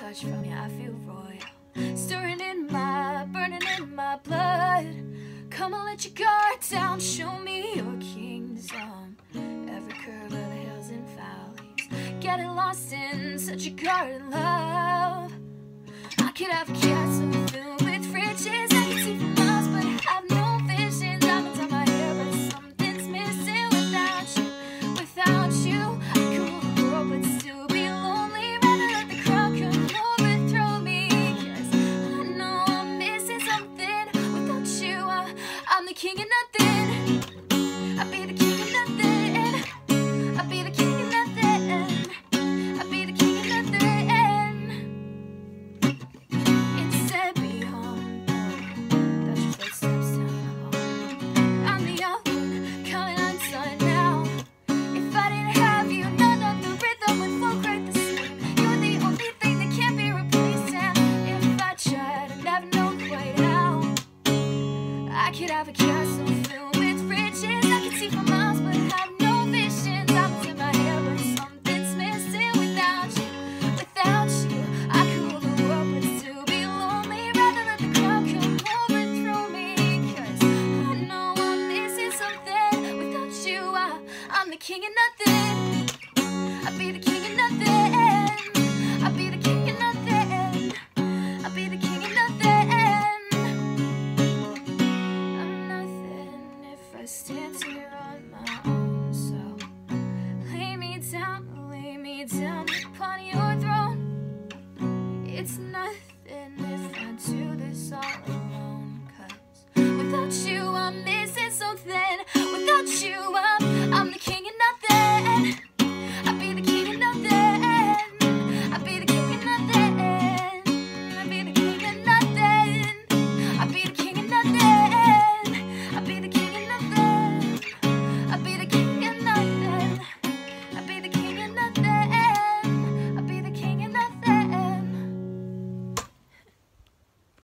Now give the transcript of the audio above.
touch from you, I feel royal, stirring in my, burning in my blood. Come and let your guard down, show me your kingdom. Every curve of the hills and valleys, getting lost in such a garden love. I could have a castle filled with riches, I could see for miles but have no vision. Diamonds on my hair but something's missing without you. Without you, I could rule the world but still be lonely. Rather let the crowd come overthrow me, 'cause I know I'm missing something. Without you, I'm the king of nothing. I'd be the king of nothing. I'd be the king of nothing. I'd be the king of nothing. Instead be humble, without your footsteps down the hall. I'm the outlook, coming undone now. If I didn't have you, none of the rhythm would flow quite the same. You're the only thing that can't be replaced, and if I tried, I'd never know quite how. I could have a castle filled with riches, I could see for miles but have no vision. Diamonds in my hair but something's missing without you. Without you, I could rule the world but still be lonely. Rather let the crowd come overthrow me, 'cause I know I'm missing something. Without you, I'm the king of nothing.